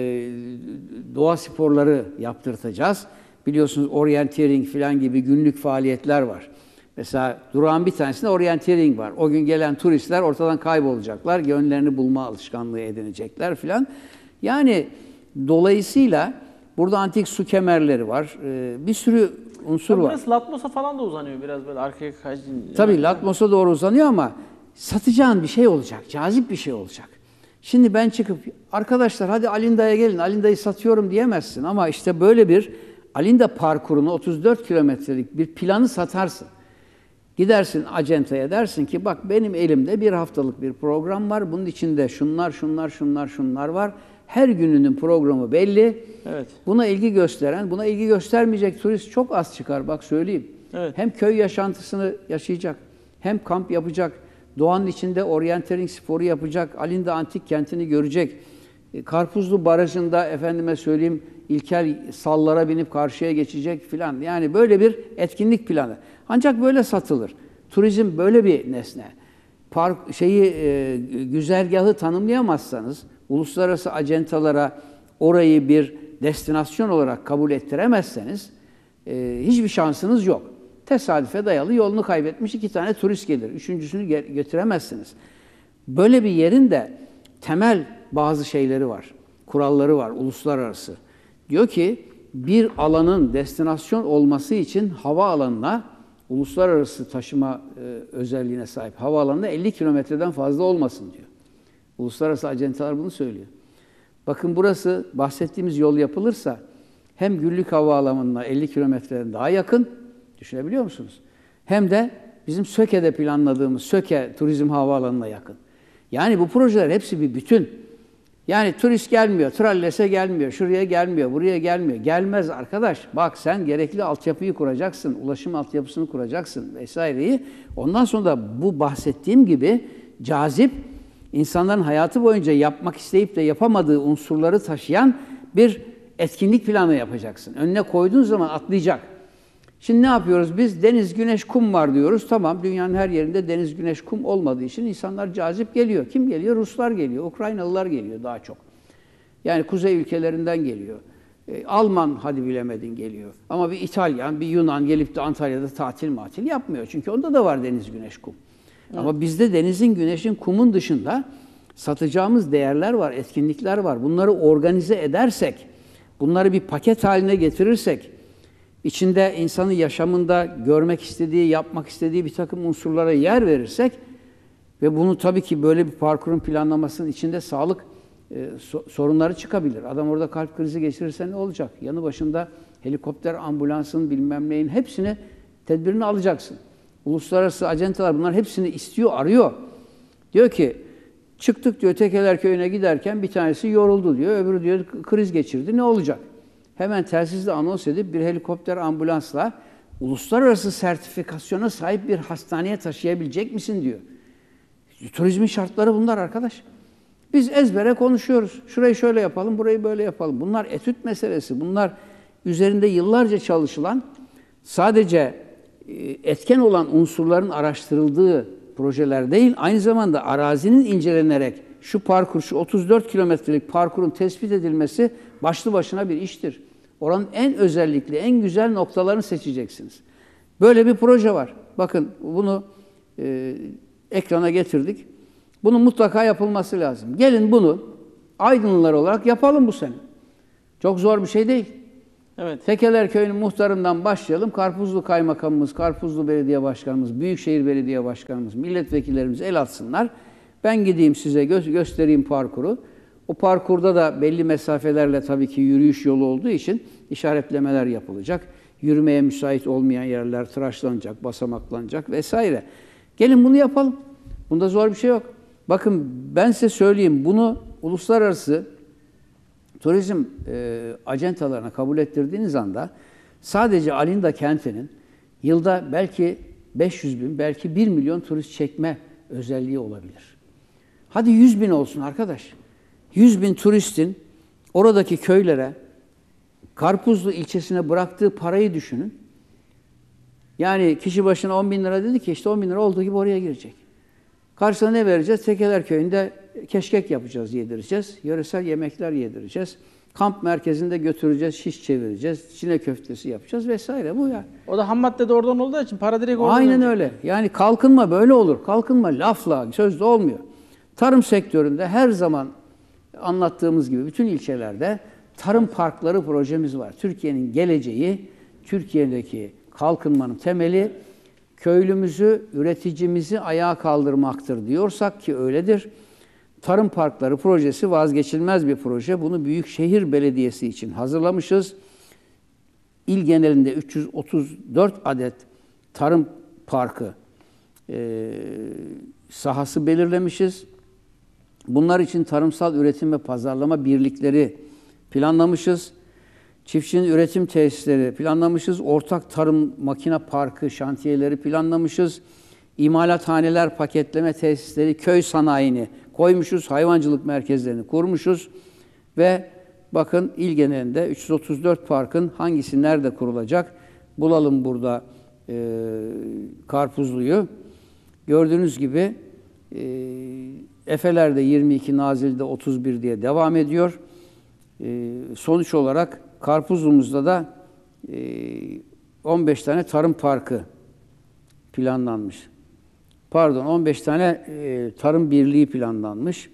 doğa sporları yaptırtacağız. Biliyorsunuz orienteering falan gibi günlük faaliyetler var. Mesela durağın bir tanesinde orienteering var. O gün gelen turistler ortadan kaybolacaklar. Yönlerini bulma alışkanlığı edinecekler falan. Yani dolayısıyla burada antik su kemerleri var. E, bir sürü unsur var. Burası Latmos'a falan da uzanıyor biraz böyle arkaya kaçın. Tabii Latmos'a doğru uzanıyor ama satacağın bir şey olacak, cazip bir şey olacak. Şimdi ben çıkıp arkadaşlar hadi Alinda'ya gelin, Alinda'yı satıyorum diyemezsin ama işte böyle bir Alinda parkurunu otuz dört kilometrelik bir planı satarsın. Gidersin acentaya dersin ki bak benim elimde bir haftalık bir program var. Bunun içinde şunlar, şunlar, şunlar, şunlar var. Her gününün programı belli. Evet. Buna ilgi gösteren, buna ilgi göstermeyecek turist çok az çıkar. Bak söyleyeyim. Evet. Hem köy yaşantısını yaşayacak, hem kamp yapacak, doğanın içinde orienteering sporu yapacak, Alinda Antik Kenti'ni görecek. Karpuzlu Barajı'nda efendime söyleyeyim ilkel sallara binip karşıya geçecek filan. Yani böyle bir etkinlik planı. Ancak böyle satılır. Turizm böyle bir nesne. Park şeyi e, güzergahı tanımlayamazsanız uluslararası acentalara orayı bir destinasyon olarak kabul ettiremezseniz e, hiçbir şansınız yok. Tesadüfe dayalı yolunu kaybetmiş iki tane turist gelir. Üçüncüsünü götüremezsiniz. Böyle bir yerin de temel bazı şeyleri var. Kuralları var uluslararası. Diyor ki bir alanın destinasyon olması için havaalanına uluslararası taşıma e, özelliğine sahip havaalanına elli kilometreden fazla olmasın diyor. Uluslararası acentalar bunu söylüyor. Bakın burası bahsettiğimiz yol yapılırsa hem Güllük Havaalanı'na elli kilometreden daha yakın, düşünebiliyor musunuz? Hem de bizim Söke'de planladığımız Söke Turizm Havaalanı'na yakın. Yani bu projeler hepsi bir bütün. Yani turist gelmiyor, Tralles'e gelmiyor, şuraya gelmiyor, buraya gelmiyor. Gelmez arkadaş. Bak sen gerekli altyapıyı kuracaksın, ulaşım altyapısını kuracaksın vesaireyi. Ondan sonra da bu bahsettiğim gibi cazip, insanların hayatı boyunca yapmak isteyip de yapamadığı unsurları taşıyan bir etkinlik planı yapacaksın. Önüne koyduğun zaman atlayacak. Şimdi ne yapıyoruz biz? Deniz, güneş, kum var diyoruz. Tamam, dünyanın her yerinde deniz, güneş, kum olmadığı için insanlar cazip geliyor. Kim geliyor? Ruslar geliyor, Ukraynalılar geliyor daha çok. Yani kuzey ülkelerinden geliyor. E, Alman hadi bilemedin geliyor. Ama bir İtalyan, bir Yunan gelip de Antalya'da tatil matil yapmıyor. Çünkü onda da var deniz, güneş, kum. Evet. Ama bizde denizin, güneşin, kumun dışında satacağımız değerler var, etkinlikler var. Bunları organize edersek, bunları bir paket haline getirirsek, İçinde insanın yaşamında görmek istediği, yapmak istediği bir takım unsurlara yer verirsek ve bunu tabii ki böyle bir parkurun planlamasının içinde sağlık e, so sorunları çıkabilir. Adam orada kalp krizi geçirirse ne olacak? Yanı başında helikopter, ambulansın bilmem neyin hepsini tedbirini alacaksın. Uluslararası acenteler bunların hepsini istiyor, arıyor. Diyor ki çıktık diyor Tekeler Köyü'ne giderken bir tanesi yoruldu diyor. Öbürü diyor kriz geçirdi. Ne olacak? Hemen telsizle anons edip bir helikopter ambulansla uluslararası sertifikasyona sahip bir hastaneye taşıyabilecek misin diyor. Turizmin şartları bunlar arkadaş. Biz ezbere konuşuyoruz. Şurayı şöyle yapalım, burayı böyle yapalım. Bunlar etüt meselesi. Bunlar üzerinde yıllarca çalışılan, sadece etken olan unsurların araştırıldığı projeler değil, aynı zamanda arazinin incelenerek şu parkur, şu otuz dört kilometrelik parkurun tespit edilmesi başlı başına bir iştir. Oranın en özellikli, en güzel noktalarını seçeceksiniz. Böyle bir proje var. Bakın bunu e, ekrana getirdik. Bunun mutlaka yapılması lazım. Gelin bunu Aydınlılar olarak yapalım bu sene. Çok zor bir şey değil. Evet. Tekeler Köyü'nün muhtarından başlayalım. Karpuzlu Kaymakamımız, Karpuzlu Belediye Başkanımız, Büyükşehir Belediye Başkanımız, milletvekillerimiz el atsınlar. Ben gideyim size gö- göstereyim parkuru. O parkurda da belli mesafelerle tabii ki yürüyüş yolu olduğu için işaretlemeler yapılacak. Yürümeye müsait olmayan yerler tıraşlanacak, basamaklanacak vesaire. Gelin bunu yapalım. Bunda zor bir şey yok. Bakın ben size söyleyeyim, bunu uluslararası turizm e, acentalarına kabul ettirdiğiniz anda sadece Alinda kentinin yılda belki beş yüz bin, belki bir milyon turist çekme özelliği olabilir. Hadi yüz bin olsun arkadaş. yüz bin turistin oradaki köylere, Karpuzlu ilçesine bıraktığı parayı düşünün. Yani kişi başına on bin lira dedi ki işte on bin lira olduğu gibi oraya girecek. Karşısına ne vereceğiz? Tekeler Köyü'nde keşkek yapacağız, yedireceğiz. Yöresel yemekler yedireceğiz. Kamp merkezinde götüreceğiz, şiş çevireceğiz. Çine köftesi yapacağız vesaire. Bu ya. O da ham madde de oradan olduğu için para direkt oradan. Aynen olacak. öyle. Yani kalkınma böyle olur. Kalkınma lafla, sözle olmuyor. Tarım sektöründe her zaman anlattığımız gibi bütün ilçelerde tarım parkları projemiz var. Türkiye'nin geleceği, Türkiye'deki kalkınmanın temeli köylümüzü, üreticimizi ayağa kaldırmaktır diyorsak ki öyledir. Tarım parkları projesi vazgeçilmez bir proje. Bunu Büyükşehir Belediyesi için hazırlamışız. İl genelinde üç yüz otuz dört adet tarım parkı e, sahası belirlemişiz. Bunlar için tarımsal üretim ve pazarlama birlikleri planlamışız. Çiftçinin üretim tesisleri planlamışız. Ortak tarım makine parkı şantiyeleri planlamışız. İmalathaneler, paketleme tesisleri, köy sanayini koymuşuz. Hayvancılık merkezlerini kurmuşuz. Ve bakın il genelinde üç yüz otuz dört parkın hangisi nerede kurulacak? Bulalım burada e, Karpuzlu'yu. Gördüğünüz gibi e, Efeler'de yirmi iki, Nazilli'de otuz bir diye devam ediyor. E, sonuç olarak Karpuzlu'muzda da e, on beş tane tarım parkı planlanmış. Pardon, on beş tane e, tarım birliği planlanmış.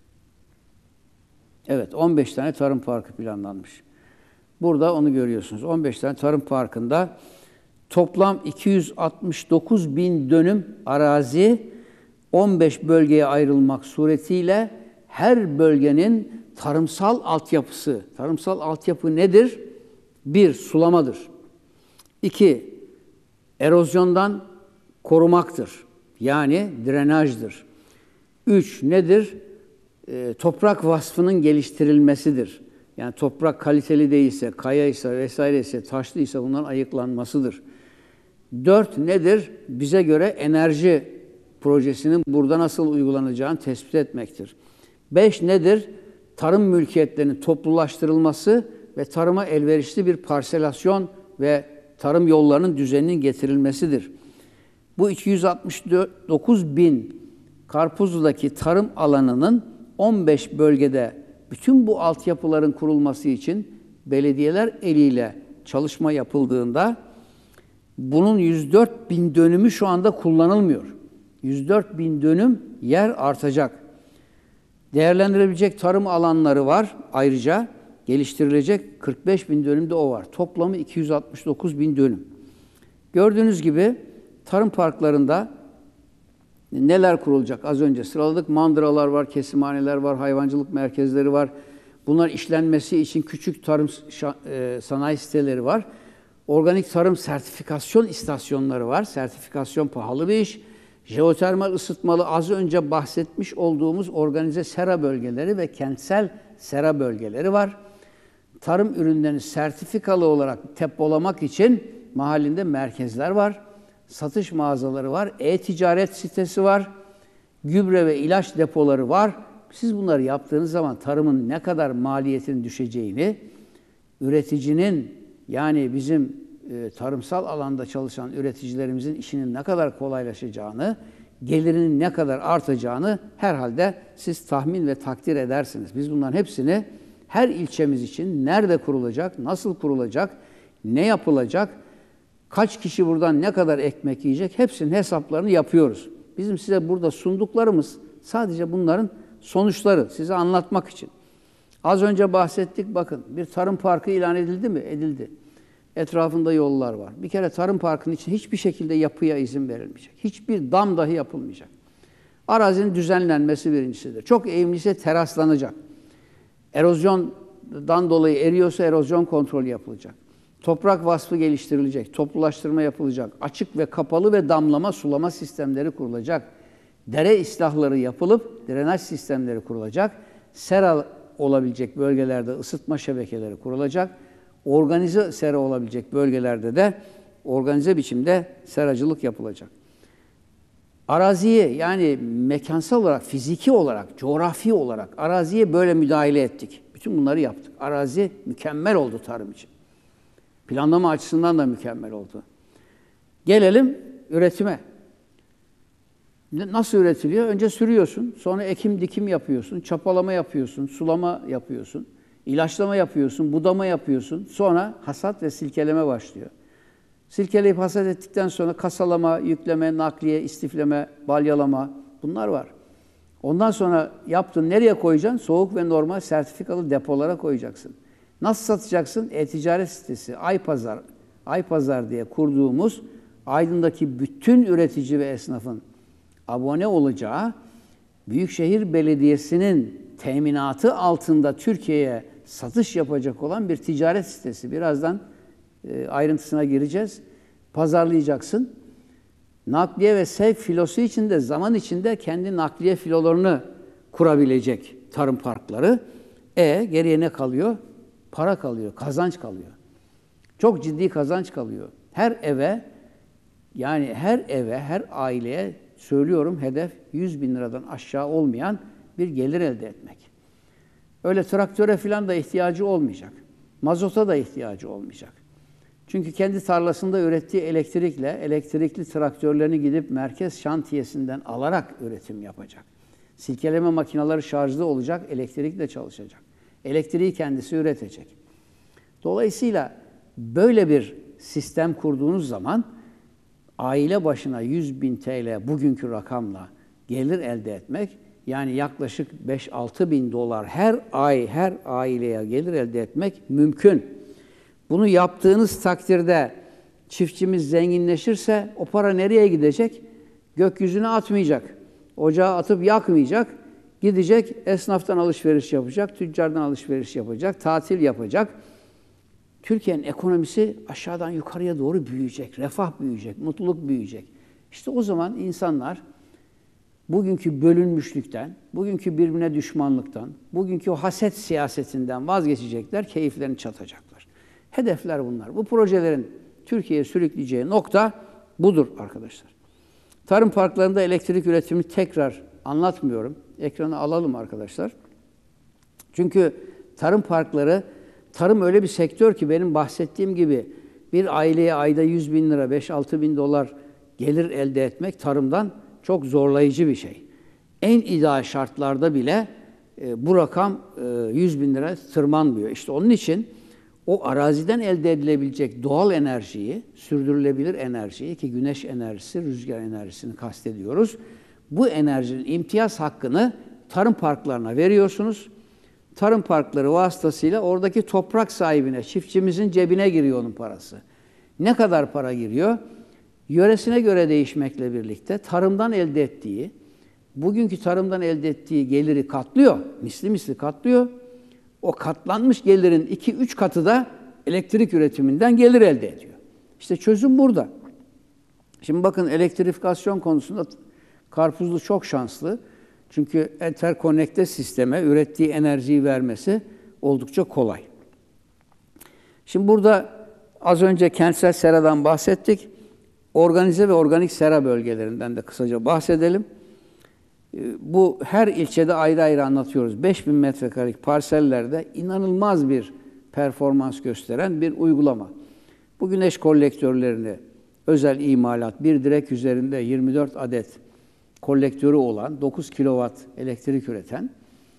Evet, on beş tane tarım parkı planlanmış. Burada onu görüyorsunuz. on beş tane tarım parkında toplam iki yüz altmış dokuz bin dönüm arazi on beş bölgeye ayrılmak suretiyle her bölgenin tarımsal altyapısı. Tarımsal altyapı nedir? Bir, sulamadır. İki, erozyondan korumaktır. Yani drenajdır. Üç, nedir? E, toprak vasfının geliştirilmesidir. Yani toprak kaliteli değilse, kayaysa vesaireyse, taşlıysa bunların ayıklanmasıdır. Dört, nedir? Bize göre enerji projesinin burada nasıl uygulanacağını tespit etmektir. Beş, nedir? Tarım mülkiyetlerinin toplulaştırılması ve tarıma elverişli bir parselasyon ve tarım yollarının düzeninin getirilmesidir. Bu iki yüz altmış dokuz bin Karpuzlu'daki tarım alanının on beş bölgede bütün bu altyapıların kurulması için belediyeler eliyle çalışma yapıldığında bunun yüz dört bin dönümü şu anda kullanılmıyor. yüz dört bin dönüm yer artacak. Değerlendirilebilecek tarım alanları var. Ayrıca geliştirilecek kırk beş bin dönüm de o var. Toplamı iki yüz altmış dokuz bin dönüm. Gördüğünüz gibi tarım parklarında neler kurulacak? Az önce sıraladık. Mandıralar var, kesimhaneler var, hayvancılık merkezleri var. Bunlar işlenmesi için küçük tarım sanayi siteleri var. Organik tarım sertifikasyon istasyonları var. Sertifikasyon pahalı bir iş. Jeotermal ısıtmalı az önce bahsetmiş olduğumuz organize sera bölgeleri ve kentsel sera bölgeleri var. Tarım ürünlerini sertifikalı olarak depolamak için mahallinde merkezler var. Satış mağazaları var. E-ticaret sitesi var. Gübre ve ilaç depoları var. Siz bunları yaptığınız zaman tarımın ne kadar maliyetinin düşeceğini, üreticinin yani bizim e, tarımsal alanda çalışan üreticilerimizin işinin ne kadar kolaylaşacağını, gelirinin ne kadar artacağını herhalde siz tahmin ve takdir edersiniz. Biz bunların hepsini her ilçemiz için nerede kurulacak, nasıl kurulacak, ne yapılacak, kaç kişi buradan ne kadar ekmek yiyecek hepsinin hesaplarını yapıyoruz. Bizim size burada sunduklarımız sadece bunların sonuçları size anlatmak için. Az önce bahsettik bakın bir tarım parkı ilan edildi mi? Edildi. Etrafında yollar var. Bir kere tarım parkının için hiçbir şekilde yapıya izin verilmeyecek. Hiçbir dam dahi yapılmayacak. Arazinin düzenlenmesi birincisidir. Çok eğimliyse teraslanacak. Erozyondan dolayı eriyorsa erozyon kontrolü yapılacak. Toprak vasfı geliştirilecek. Toplulaştırma yapılacak. Açık ve kapalı ve damlama sulama sistemleri kurulacak. Dere islahları yapılıp drenaj sistemleri kurulacak. Sera olabilecek bölgelerde ısıtma şebekeleri kurulacak. Organize sera olabilecek bölgelerde de organize biçimde seracılık yapılacak. Araziye yani mekansal olarak, fiziki olarak, coğrafi olarak araziye böyle müdahale ettik. Bütün bunları yaptık. Arazi mükemmel oldu tarım için. Planlama açısından da mükemmel oldu. Gelelim üretime. Nasıl üretiliyor? Önce sürüyorsun, sonra ekim dikim yapıyorsun, çapalama yapıyorsun, sulama yapıyorsun, ilaçlama yapıyorsun, budama yapıyorsun. Sonra hasat ve silkeleme başlıyor. Silkeleyip hasat ettikten sonra kasalama, yükleme, nakliye, istifleme, balyalama bunlar var. Ondan sonra yaptın nereye koyacaksın? Soğuk ve normal sertifikalı depolara koyacaksın. Nasıl satacaksın? E-ticaret sitesi, Aypazar, Aypazar diye kurduğumuz Aydın'daki bütün üretici ve esnafın abone olacağı Büyükşehir Belediyesi'nin teminatı altında Türkiye'ye satış yapacak olan bir ticaret sitesi. Birazdan e, ayrıntısına gireceğiz. Pazarlayacaksın. Nakliye ve sevk filosu için de zaman içinde kendi nakliye filolarını kurabilecek tarım parkları. E geriye ne kalıyor? Para kalıyor, kazanç kalıyor. Çok ciddi kazanç kalıyor. Her eve yani her eve, her aileye söylüyorum hedef yüz bin liradan aşağı olmayan bir gelir elde etmek. Öyle traktöre falan da ihtiyacı olmayacak. Mazota da ihtiyacı olmayacak. Çünkü kendi tarlasında ürettiği elektrikle, elektrikli traktörlerini gidip merkez şantiyesinden alarak üretim yapacak. Silkeleme makineleri şarjlı olacak, elektrikle çalışacak. Elektriği kendisi üretecek. Dolayısıyla böyle bir sistem kurduğunuz zaman aile başına yüz bin T L bugünkü rakamla gelir elde etmek, yani yaklaşık beş altı bin dolar her ay, her aileye gelir elde etmek mümkün. Bunu yaptığınız takdirde çiftçimiz zenginleşirse o para nereye gidecek? Gökyüzüne atmayacak. Ocağa atıp yakmayacak. Gidecek, esnaftan alışveriş yapacak, tüccardan alışveriş yapacak, tatil yapacak. Türkiye'nin ekonomisi aşağıdan yukarıya doğru büyüyecek, refah büyüyecek, mutluluk büyüyecek. İşte o zaman insanlar bugünkü bölünmüşlükten, bugünkü birbirine düşmanlıktan, bugünkü o haset siyasetinden vazgeçecekler, keyiflerini çatacaklar. Hedefler bunlar. Bu projelerin Türkiye'ye sürükleyeceği nokta budur arkadaşlar. Tarım parklarında elektrik üretimini tekrar anlatmıyorum. Ekrana alalım arkadaşlar. Çünkü tarım parkları, tarım öyle bir sektör ki benim bahsettiğim gibi bir aileye ayda yüz bin lira, beş altı bin dolar gelir elde etmek tarımdan çok zorlayıcı bir şey. En ideal şartlarda bile e, bu rakam e, yüz bin lira tırmanmıyor. İşte onun için o araziden elde edilebilecek doğal enerjiyi, sürdürülebilir enerjiyi ki güneş enerjisi, rüzgar enerjisini kastediyoruz. Bu enerjinin imtiyaz hakkını tarım parklarına veriyorsunuz. Tarım parkları vasıtasıyla oradaki toprak sahibine, çiftçimizin cebine giriyor onun parası. Ne kadar para giriyor? Yöresine göre değişmekle birlikte tarımdan elde ettiği, bugünkü tarımdan elde ettiği geliri katlıyor, misli misli katlıyor. O katlanmış gelirin iki üç katı da elektrik üretiminden gelir elde ediyor. İşte çözüm burada. Şimdi bakın elektrifikasyon konusunda Karpuzlu çok şanslı. Çünkü enterkonekte sisteme ürettiği enerjiyi vermesi oldukça kolay. Şimdi burada az önce kentsel seradan bahsettik. Organize ve organik sera bölgelerinden de kısaca bahsedelim. Bu her ilçede ayrı ayrı anlatıyoruz. beş bin metrekarelik parsellerde inanılmaz bir performans gösteren bir uygulama. Bu güneş kolektörlerini özel imalat, bir direk üzerinde yirmi dört adet kolektörü olan, dokuz kilowatt elektrik üreten,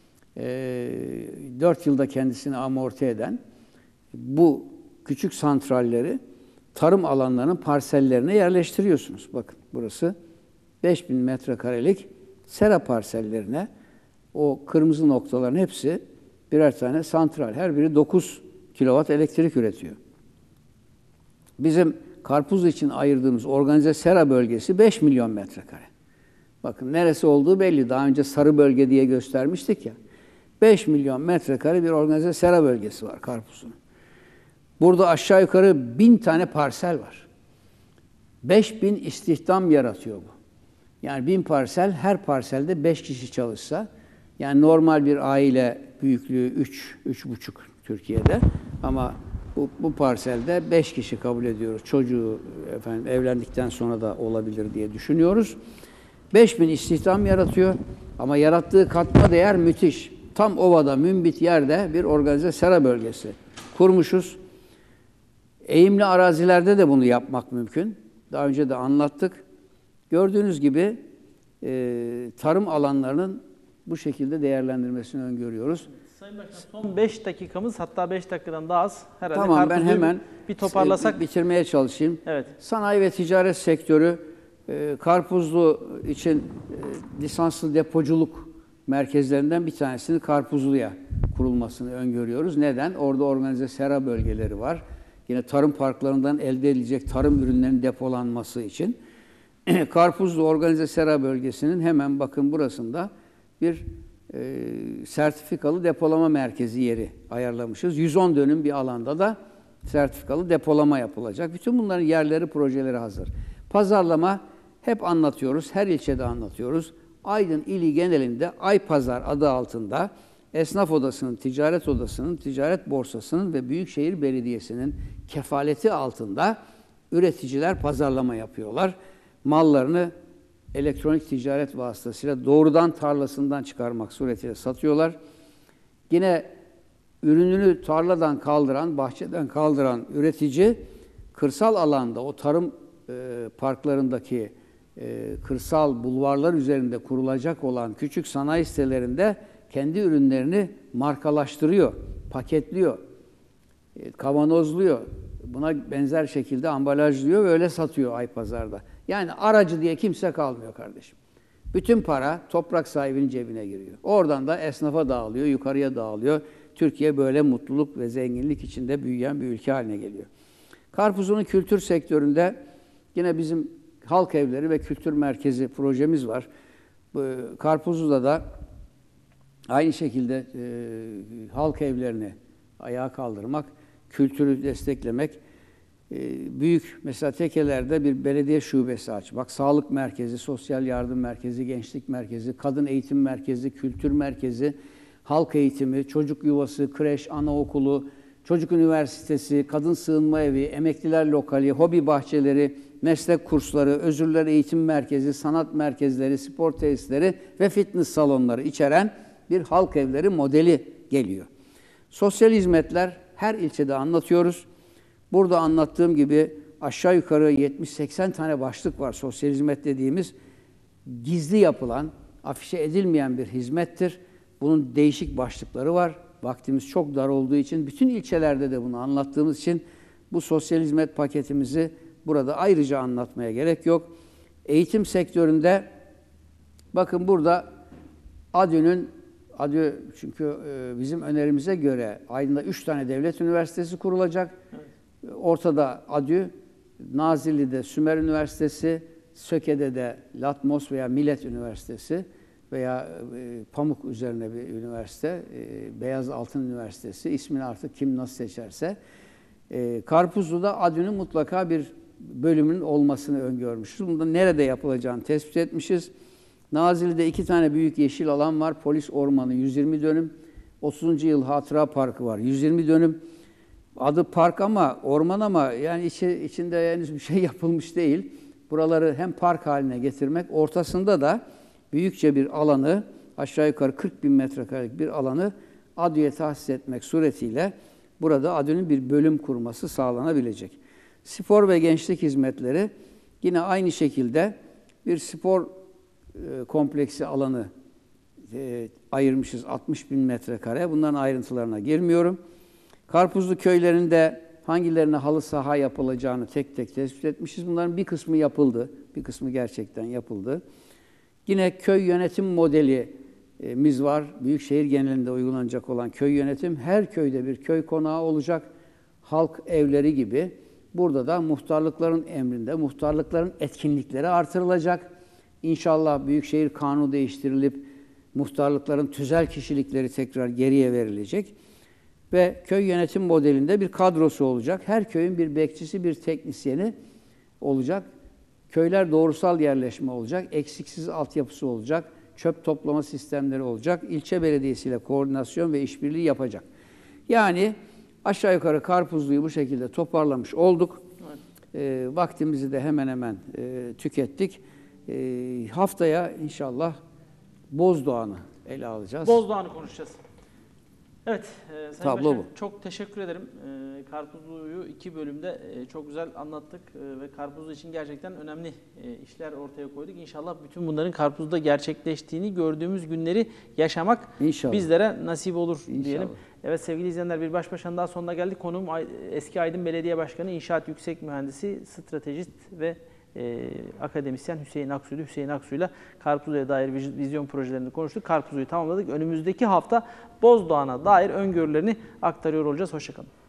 dört yılda kendisini amorti eden bu küçük santralleri tarım alanlarının parsellerine yerleştiriyorsunuz. Bakın burası beş bin metrekarelik sera parsellerine o kırmızı noktaların hepsi birer tane santral. Her biri dokuz kilowatt elektrik üretiyor. Bizim Karpuzlu için ayırdığımız organize sera bölgesi beş milyon metrekare. Bakın neresi olduğu belli. Daha önce sarı bölge diye göstermiştik ya. beş milyon metrekare bir organize sera bölgesi var Karpuzlu'nun. Burada aşağı yukarı bin tane parsel var. beş bin istihdam yaratıyor bu. Yani bin parsel, her parselde beş kişi çalışsa, yani normal bir aile büyüklüğü üç, üç buçuk Türkiye'de ama bu, bu parselde beş kişi kabul ediyoruz. Çocuğu efendim evlendikten sonra da olabilir diye düşünüyoruz. beş bin istihdam yaratıyor ama yarattığı katma değer müthiş. Tam ovada, mümbit yerde bir organize sera bölgesi kurmuşuz. Eğimli arazilerde de bunu yapmak mümkün. Daha önce de anlattık. Gördüğünüz gibi e, tarım alanlarının bu şekilde değerlendirmesini öngörüyoruz. Sayın Başkan, son beş dakikamız, hatta beş dakikadan daha az. Herhalde tamam, ben hemen bir toparlasak. Bitirmeye çalışayım. Evet. Sanayi ve ticaret sektörü e, Karpuzlu için e, lisanslı depoculuk merkezlerinden bir tanesini Karpuzlu'ya kurulmasını öngörüyoruz. Neden? Orada organize sera bölgeleri var. Yine tarım parklarından elde edilecek tarım ürünlerinin depolanması için. Karpuzlu organize sera bölgesinin hemen bakın burasında bir e, sertifikalı depolama merkezi yeri ayarlamışız. yüz on dönüm bir alanda da sertifikalı depolama yapılacak. Bütün bunların yerleri, projeleri hazır. Pazarlama hep anlatıyoruz, her ilçede anlatıyoruz. Aydın ili genelinde Aypazar adı altında Esnaf Odası'nın, Ticaret Odası'nın, Ticaret Borsası'nın ve Büyükşehir Belediyesi'nin kefaleti altında üreticiler pazarlama yapıyorlar. Mallarını elektronik ticaret vasıtasıyla doğrudan tarlasından çıkarmak suretiyle satıyorlar. Yine ürününü tarladan kaldıran, bahçeden kaldıran üretici kırsal alanda o tarım e, parklarındaki e, kırsal bulvarlar üzerinde kurulacak olan küçük sanayi sitelerinde kendi ürünlerini markalaştırıyor, paketliyor, e, kavanozluyor. Buna benzer şekilde ambalajlıyor ve öyle satıyor Aypazar'da. Yani aracı diye kimse kalmıyor kardeşim. Bütün para toprak sahibinin cebine giriyor. Oradan da esnafa dağılıyor, yukarıya dağılıyor. Türkiye böyle mutluluk ve zenginlik içinde büyüyen bir ülke haline geliyor. Karpuzlu'nun kültür sektöründe yine bizim halk evleri ve kültür merkezi projemiz var. Karpuzlu'da da aynı şekilde e, halk evlerini ayağa kaldırmak, kültürü desteklemek, büyük mesela tekelerde bir belediye şubesi açmak, sağlık merkezi, sosyal yardım merkezi, gençlik merkezi, kadın eğitim merkezi, kültür merkezi, halk eğitimi, çocuk yuvası, kreş, anaokulu, çocuk üniversitesi, kadın sığınma evi, emekliler lokali, hobi bahçeleri, meslek kursları, özürler eğitim merkezi, sanat merkezleri, spor tesisleri ve fitness salonları içeren bir halk evleri modeli geliyor. Sosyal hizmetler her ilçede anlatıyoruz. Burada anlattığım gibi aşağı yukarı yetmiş seksen tane başlık var. Sosyal hizmet dediğimiz gizli yapılan, afişe edilmeyen bir hizmettir. Bunun değişik başlıkları var. Vaktimiz çok dar olduğu için bütün ilçelerde de bunu anlattığımız için bu sosyal hizmet paketimizi burada ayrıca anlatmaya gerek yok. Eğitim sektöründe bakın burada ADÜ'nün ADÜ çünkü bizim önerimize göre Aydın'da üç tane devlet üniversitesi kurulacak. Evet. Ortada ADÜ, Nazilli'de Sümer Üniversitesi, Söke'de de Latmos veya Millet Üniversitesi veya e, Pamuk üzerine bir üniversite, e, Beyaz Altın Üniversitesi, ismini artık kim nasıl seçerse. E, Karpuzlu'da ADÜ'nün mutlaka bir bölümünün olmasını öngörmüşüz. Bunu da nerede yapılacağını tespit etmişiz. Nazilli'de iki tane büyük yeşil alan var. Polis Ormanı yüz yirmi dönüm. otuzuncu yıl Hatıra Parkı var yüz yirmi dönüm. Adı park ama orman ama yani içi, içinde henüz bir şey yapılmış değil. Buraları hem park haline getirmek, ortasında da büyükçe bir alanı, aşağı yukarı kırk bin metrekarelik bir alanı ADÜ'ye tahsis etmek suretiyle burada ADÜ'nün bir bölüm kurması sağlanabilecek. Spor ve gençlik hizmetleri yine aynı şekilde bir spor e, kompleksi alanı e, ayırmışız altmış bin metrekare. Bunların ayrıntılarına girmiyorum. Karpuzlu köylerinde hangilerine halı saha yapılacağını tek tek tespit etmişiz. Bunların bir kısmı yapıldı. Bir kısmı gerçekten yapıldı. Yine köy yönetim modelimiz var. Büyükşehir genelinde uygulanacak olan köy yönetim. Her köyde bir köy konağı olacak. Halk evleri gibi. Burada da muhtarlıkların emrinde, muhtarlıkların etkinlikleri artırılacak. İnşallah Büyükşehir Kanunu değiştirilip muhtarlıkların tüzel kişilikleri tekrar geriye verilecek. Ve köy yönetim modelinde bir kadrosu olacak. Her köyün bir bekçisi, bir teknisyeni olacak. Köyler doğrusal yerleşme olacak. Eksiksiz altyapısı olacak. Çöp toplama sistemleri olacak. İlçe belediyesiyle koordinasyon ve işbirliği yapacak. Yani aşağı yukarı Karpuzlu'yu bu şekilde toparlamış olduk. Evet. E, vaktimizi de hemen hemen e, tükettik. E, haftaya inşallah Bozdoğan'ı ele alacağız. Bozdoğan'ı konuşacağız. Evet, e, Sayın Tablo Başkan, bu. çok teşekkür ederim. E, Karpuzlu'yu iki bölümde e, çok güzel anlattık e, ve Karpuzlu için gerçekten önemli e, işler ortaya koyduk. İnşallah bütün bunların Karpuzlu'da gerçekleştiğini gördüğümüz günleri yaşamak İnşallah. bizlere nasip olur İnşallah. diyelim. Evet sevgili izleyenler, bir baş başanın daha sonuna geldik. Konuğum eski Aydın Belediye Başkanı, İnşaat Yüksek Mühendisi, stratejist ve e, akademisyen Hüseyin Aksu'ydu. Hüseyin Aksu'yla Karpuzlu'ya dair vizyon projelerini konuştuk. Karpuzlu'yu tamamladık. Önümüzdeki hafta Bozdoğan'a dair öngörülerini aktarıyor olacağız. Hoşçakalın.